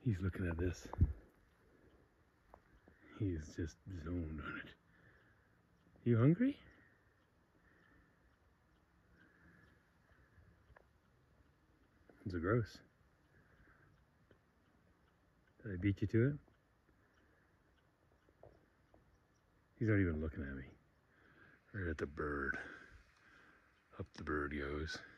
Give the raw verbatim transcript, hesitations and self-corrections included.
He's looking at this. He's just zoned on it. You hungry? It's a gross. Did I beat you to it? He's not even looking at me. Right at the bird. Up the bird goes.